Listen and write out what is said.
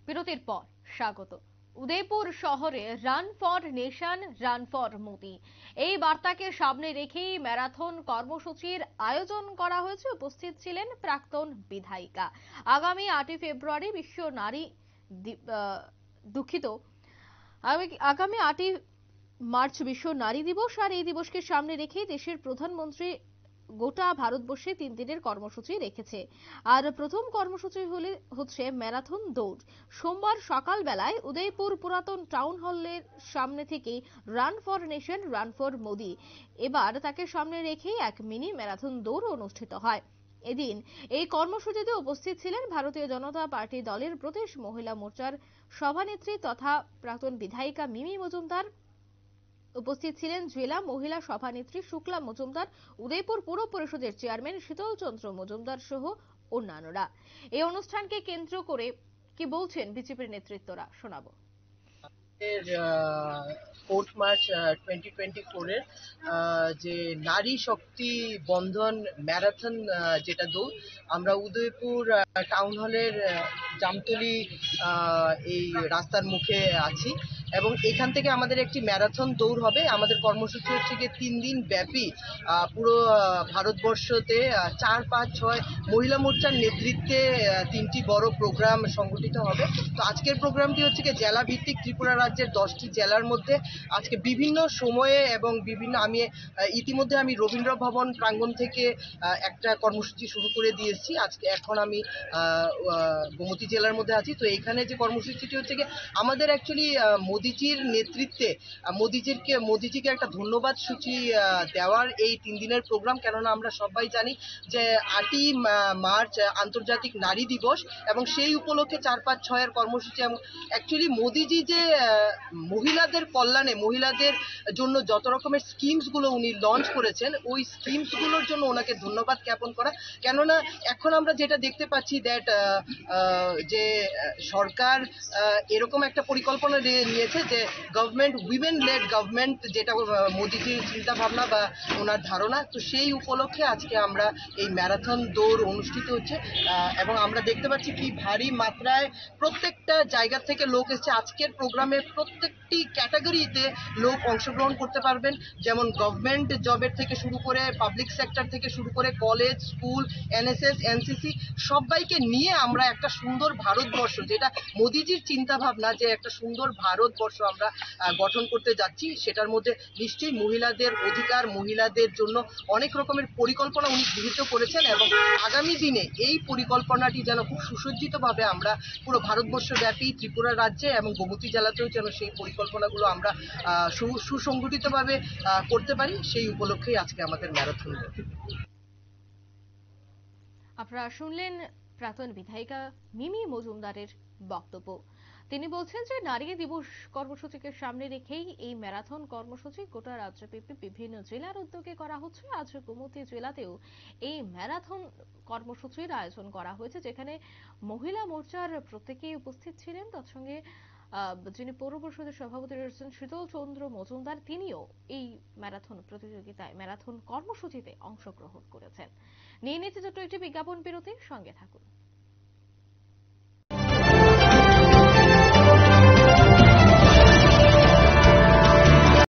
বিরতির পর স্বাগত। উদয়পুর শহরে run for nation, run for Modi এই বার্তাকে সামনে রেখেই ম্যারাথন কর্মসূচির আয়োজন করা হয়েছে। উপস্থিত ছিলেন প্রাক্তন বিধায়িকা। আগামী 8 ফেব্রুয়ারি বিশ্ব নারী দুঃখিত আগামী 8 মার্চ বিশ্ব নারী দিবস, আর এই দিবসকে সামনে রেখে দেশের প্রধানমন্ত্রী গোটা ভারতবর্ষে 3 দিনের কর্মসূচি রেখেছে। আর প্রথম কর্মসূচি হচ্ছে ম্যারাথন দৌড়। সোমবার সকাল বেলায় উদয়পুর পুরাতন টাউন হলের সামনে থেকে run for nation, run for Modi এবার তাকে সামনে রেখেই এক মিনি ম্যারাথন দৌড় অনুষ্ঠিত হয়। এদিন এই কর্মসূচিতে উপস্থিত ছিলেন ভারতীয় জনতা পার্টি দলের প্রদেশ মহিলা মোর্চার সভানেত্রী তথা প্রাক্তন বিধায়িকা মিমি মজুমদার। উপস্থিত ছিলেন জেলা মহিলা সভানেত্রী শুক্লা মজুমদার, উদয়পুর পৌর পরিষদের চেয়ারম্যান শীতল চন্দ্র মজুমদার সহ অন্যান্যরা। এই অনুষ্ঠানকে কেন্দ্র করে কি বলছেন বিজেপির নেতৃত্বরা শোনাবো। 4 মার্চ 2024 এর যে নারী শক্তি বন্ধন ম্যারাথন যেটা দৌড়, আমরা উদয়পুর টাউন হলের জামতলি এই রাস্তার মুখে আছি এবং এখান থেকে আমাদের একটি ম্যারাথন দৌড় হবে। আমাদের কর্মসূচি হচ্ছে গিয়ে 3 দিন ব্যাপী পুরো ভারতবর্ষতে 4, 5, 6 মহিলা মোর্চার নেতৃত্বে 3টি বড় প্রোগ্রাম সংগঠিত হবে। তো আজকের প্রোগ্রামটি হচ্ছে গিয়ে জেলা ভিত্তিক ত্রিপুরা রাজ্যের 10টি জেলার মধ্যে আজকে বিভিন্ন সময়ে এবং বিভিন্ন ইতিমধ্যে আমি রবীন্দ্র ভবন প্রাঙ্গণ থেকে একটা কর্মসূচি শুরু করে দিয়েছি। এখন আমি গোমতী জেলার মধ্যে আছি। তো এখানে যে কর্মসূচিটি হচ্ছে গিয়ে আমাদের অ্যাকচুয়ালি মোদিজির নেতৃত্বে মোদিজিকে একটা ধন্যবাদ সূচি দেওয়ার এই 3 দিনের প্রোগ্রাম। কেননা আমরা সবাই জানি যে 8ই মার্চ আন্তর্জাতিক নারী দিবস এবং সেই উপলক্ষে 4, 5, 6 এর কর্মসূচি। এবং অ্যাকচুয়ালি মোদিজি যে মহিলাদের কল্যাণে, মহিলাদের জন্য যত রকমের স্কিমস গুলো উনি লঞ্চ করেছেন, ওই স্কিমস গুলোর জন্য ওনাকে ধন্যবাদ জ্ঞাপন করা। কেননা এখন আমরা যেটা দেখতে পাচ্ছি দ্যাট যে সরকার এরকম একটা পরিকল্পনা নিয়েছে যে গভর্নমেন্ট উইমেন লেড গভর্নমেন্ট, যেটা মোদিজির চিন্তা ভাবনা বা ওনার ধারণা। তো সেই উপলক্ষে আজকে আমরা এই ম্যারাথন দৌড় অনুষ্ঠিত হচ্ছে এবং আমরা দেখতে পাচ্ছি কি ভারী মাত্রায় প্রত্যেকটা জায়গা থেকে লোক এসেছে। আজকের প্রোগ্রামে প্রত্যেকটি ক্যাটাগরিতে লোক অংশগ্রহণ করতে পারবেন, যেমন গভর্নমেন্ট জবের থেকে শুরু করে পাবলিক সেক্টর থেকে শুরু করে কলেজ, স্কুল, এনএসএস, এনসিসি সবাইকে নিয়ে আমরা একটা সুন্দর ভারতবর্ষ, যেটা মোদিজির চিন্তা ভাবনা যে একটা সুন্দর ভারতবর্ষ আমরা গঠন করতে যাচ্ছি, সেটার মধ্যে নিশ্চয়ই মহিলাদের অধিকার, মহিলাদের জন্য অনেক রকমের পরিকল্পনা উনি গৃহীত করেছেন এবং আগামী দিনে এই পরিকল্পনাটি যেন খুব সুসজ্জিতভাবে আমরা পুরো ভারতবর্ষ ব্যাপী ত্রিপুরা রাজ্যে এবং গোমতী জেলাতেও যেন সেই পরিকল্পনাগুলো আমরা সুসংগঠিতভাবে করতে পারি, সেই উপলক্ষেই আজকে আমাদের ম্যারাথন। আপনারা শুনলেন প্রাক্তন বিধায়িকা মিমি মজুমদারের বক্তব্য। তিনি বলছেন যে নারী দিবস কর্মসূচিকে সামনে রেখেই এই ম্যারাথন কর্মসূচি গোটা রাজ্যব্যাপী বিভিন্ন জেলার উদ্যোগে করা হচ্ছে। আজ গোমতী জেলাতেও এই ম্যারাথন কর্মসূচির আয়োজন করা হয়েছে, যেখানে মহিলা মোর্চার প্রত্যেকেই উপস্থিত ছিলেন। তৎসঙ্গে যিনি পৌর পরিষদের সভাপতি রয়েছেন শীতল চন্দ্র মজুমদার, তিনিও এই ম্যারাথন প্রতিযোগিতায়, ম্যারাথন কর্মসূচিতে অংশগ্রহণ করেছেন। নিয়ে নিতে ছোট্ট একটি বিজ্ঞাপন বিরতির সঙ্গে থাকুন।